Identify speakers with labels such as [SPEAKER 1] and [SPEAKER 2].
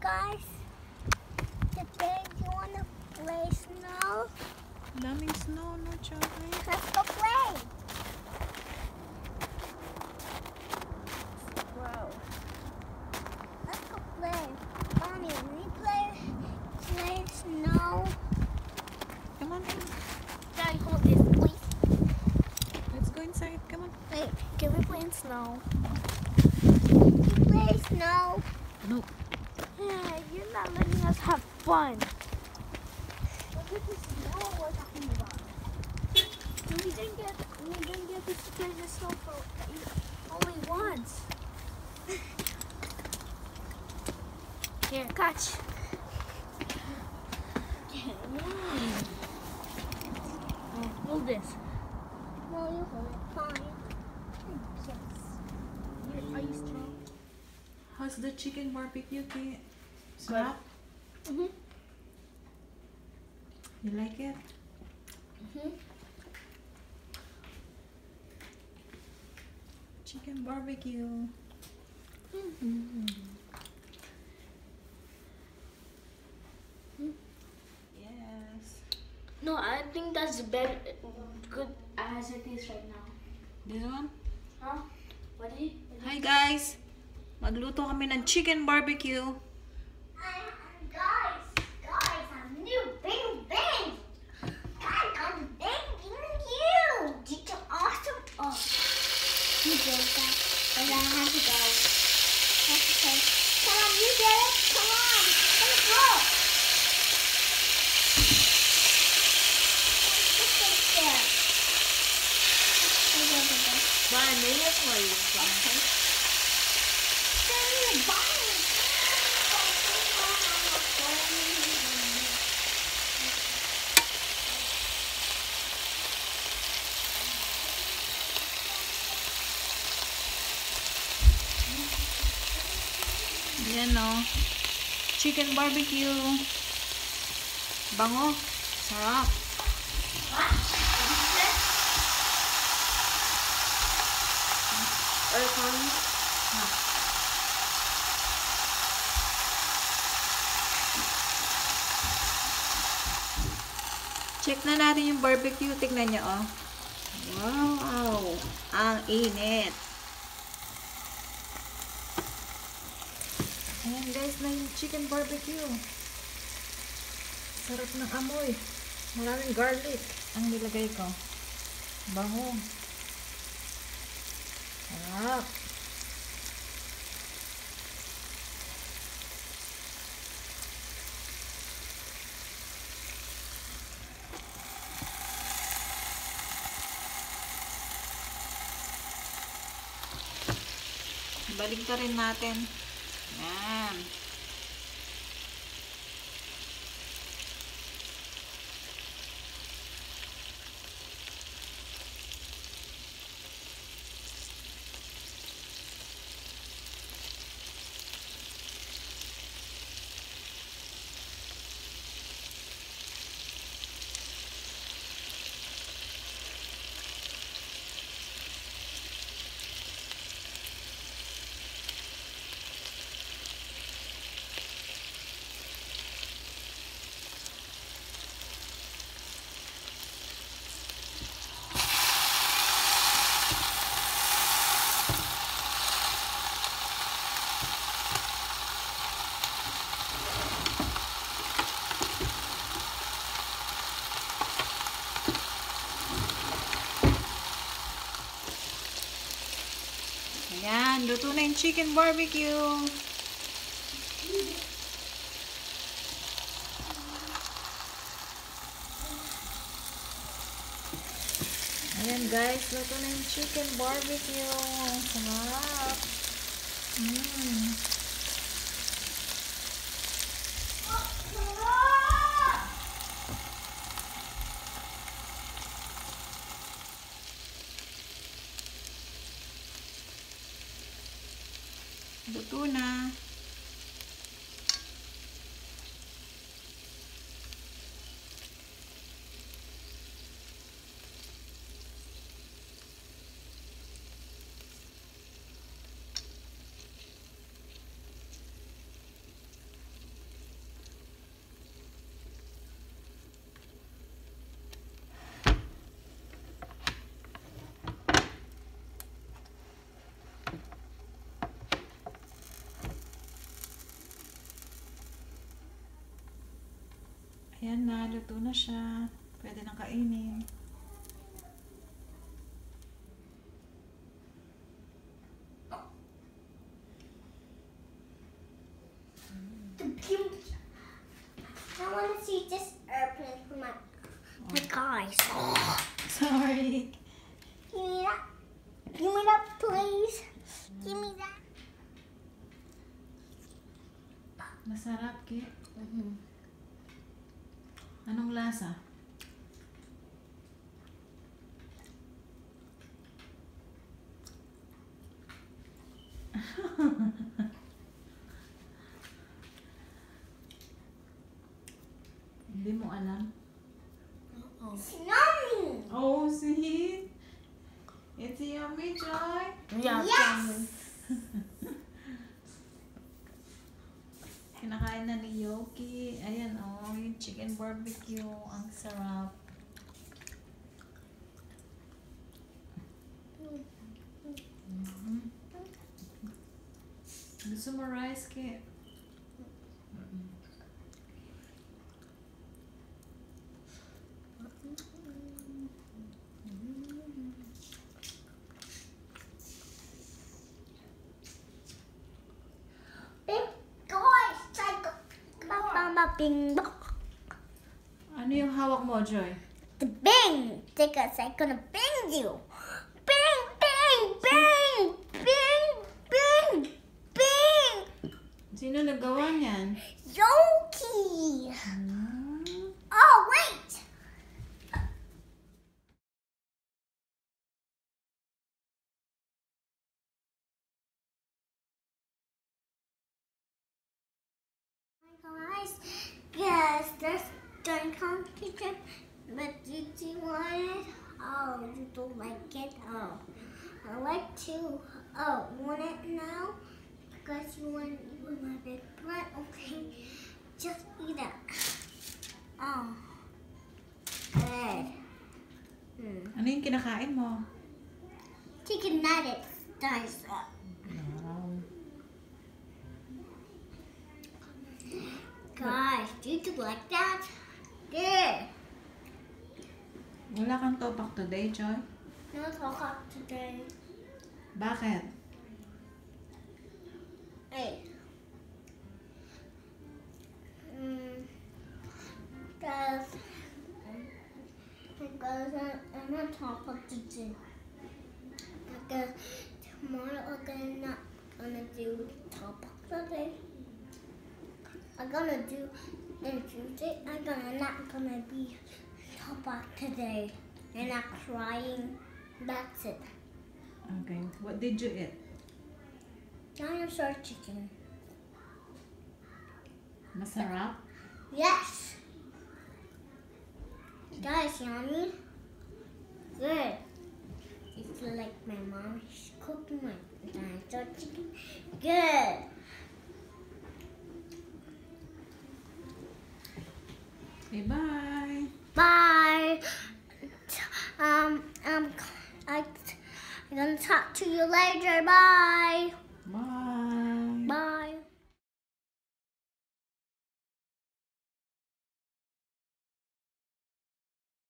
[SPEAKER 1] guys. Today, you wanna play snow?
[SPEAKER 2] Daming snow, no, Charlie?
[SPEAKER 1] Let's go play. Wow. Let's go play. Mommy, we play snow.
[SPEAKER 2] Come on,
[SPEAKER 1] Daddy, hold this, please.
[SPEAKER 2] let's go inside. Come on.
[SPEAKER 1] Wait, can we play in snow? Can we play snow?
[SPEAKER 2] No.
[SPEAKER 1] Yeah, you're not letting us have fun. Look at the snow we're talking about. We didn't get to play the snow for only once. Here, catch. Hold this. No, you hold it. Fine. Yes. Are you strong?
[SPEAKER 2] How's the chicken barbecue, Kate? Sarap?
[SPEAKER 1] Mhm.
[SPEAKER 2] You like it?
[SPEAKER 1] Mhm.
[SPEAKER 2] Chicken barbecue.
[SPEAKER 1] Mhm.
[SPEAKER 2] Yes.
[SPEAKER 1] No, I think that's better, good as it is right now.
[SPEAKER 2] This one?
[SPEAKER 1] Huh? What did you?
[SPEAKER 2] Hi guys! Magluto kami ng chicken barbecue.
[SPEAKER 1] Guys, I'm new Bing Bing. Guys, I'm thanking you. Did you awesome? Oh, you did that. But I have to go. That's okay. Come on, you did it. Come on, let's go. Let's go there.
[SPEAKER 2] Bye, may I play with
[SPEAKER 1] Okay. Stay by.
[SPEAKER 2] Yan o. Chicken barbecue. Bango. Sarap. Check na natin yung barbecue. Tignan nyo, oh. Wow! Ang init. Ayan guys, na yung chicken barbecue. Sarap ng amoy. Maraming garlic ang nilagay ko. Bango. Sarap. Balik ka rin natin. Yan. Ayan, luto na yung chicken barbecue. Ayan guys, luto na yung chicken barbecue. Sarap. Luto na. Ayan na, luto na siya. Pwede nang kainin.
[SPEAKER 1] I want to see this airplane for my guys.
[SPEAKER 2] Sorry.
[SPEAKER 1] Give me that. Give me that, please. Give me that.
[SPEAKER 2] Masarap, Ki. Anong lasa? Hindi mo alam?
[SPEAKER 1] It's yummy.
[SPEAKER 2] Oh, see? It's yummy, Joy.
[SPEAKER 1] Yes.
[SPEAKER 2] Kinakain na ni Yoki. Ayan, oh, yung chicken barbecue. Ang sarap. Gusto mo rice, Ki?
[SPEAKER 1] Big guys, bing bong.
[SPEAKER 2] Ano yung hawak mo, Joy?
[SPEAKER 1] The bing, because I'm gonna bing you. Bing, bing, bing, bing, bing, bing.
[SPEAKER 2] Sino nagawa niyan?
[SPEAKER 1] Yoki. Oh, wait. Guys, yes, there's drawing competition, but did you want it? Oh, you don't like it? Oh, I like to. Oh, you want it now? Because you want my big butt? Okay, just eat it. Oh, good.
[SPEAKER 2] Ano yung kinakain mo?
[SPEAKER 1] Chicken nuggets, guys. Guys, did you like that? Good.
[SPEAKER 2] Wala kang topak today, Joy?
[SPEAKER 1] No talk up today.
[SPEAKER 2] Bakit?
[SPEAKER 1] Hey. Because I'm not talk up today. Because tomorrow I'm not gonna do talk up today. I'm gonna do in Tuesday. I'm not gonna be top up today. And not crying. That's it.
[SPEAKER 2] Okay. What did you eat?
[SPEAKER 1] Dinosaur chicken.
[SPEAKER 2] Masarap?
[SPEAKER 1] Yes. Guys, yummy. Good. It's like my mom. She's cooking my dinosaur chicken. Good.
[SPEAKER 2] Okay, bye.
[SPEAKER 1] Bye. I'm gonna talk to you later. Bye.